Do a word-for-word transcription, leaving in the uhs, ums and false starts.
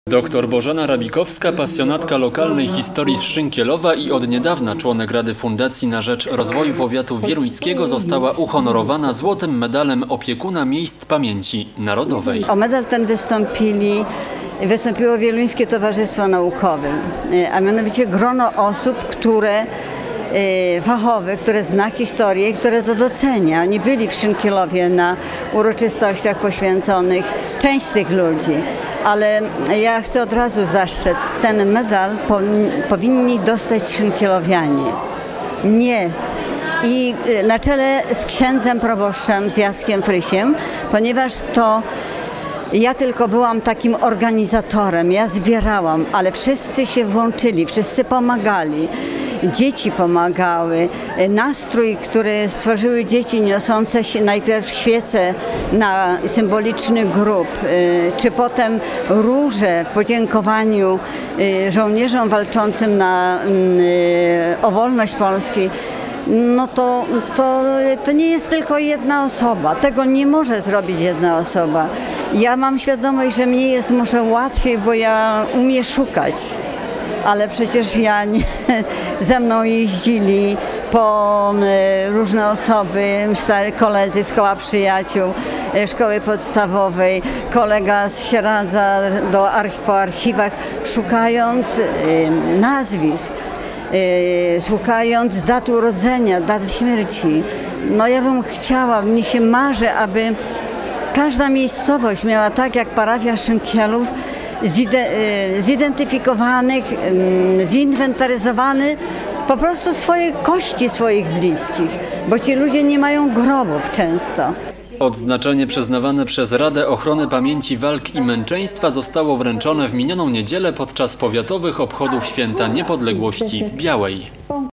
Doktor Bożena Rabikowska, pasjonatka lokalnej historii z Szynkielowa i od niedawna członek Rady Fundacji na Rzecz Rozwoju Powiatu Wieluńskiego, została uhonorowana złotym medalem opiekuna miejsc pamięci narodowej. O medal ten wystąpili, wystąpiło Wieluńskie Towarzystwo Naukowe, a mianowicie grono osób, które fachowych, które zna historię, które to docenia. Oni byli w Szynkielowie na uroczystościach poświęconych, część z tych ludzi. Ale ja chcę od razu zastrzec, ten medal powinni dostać szynkielowianie. Nie. I na czele z księdzem proboszczem, z Jackiem Frysiem, ponieważ to ja tylko byłam takim organizatorem, ja zbierałam, ale wszyscy się włączyli, wszyscy pomagali. Dzieci pomagały. Nastrój, który stworzyły dzieci niosące się najpierw świece na symboliczny grób, czy potem róże w podziękowaniu żołnierzom walczącym na, o wolność Polski. No to, to, to nie jest tylko jedna osoba. Tego nie może zrobić jedna osoba. Ja mam świadomość, że mnie jest może łatwiej, bo ja umiem szukać. Ale przecież ja nie, ze mną jeździli po różne osoby, stary koledzy z koła przyjaciół, szkoły podstawowej, kolega z Sieradza do, po archiwach, szukając nazwisk, szukając dat urodzenia, dat śmierci. No ja bym chciała, mnie się marzy, aby każda miejscowość miała tak jak parafia Szynkielów, zidentyfikowanych, zinwentaryzowany po prostu swoje kości swoich bliskich, bo ci ludzie nie mają grobów często. Odznaczenie przyznawane przez Radę Ochrony Pamięci Walk i Męczeństwa zostało wręczone w minioną niedzielę podczas powiatowych obchodów Święta Niepodległości w Białej.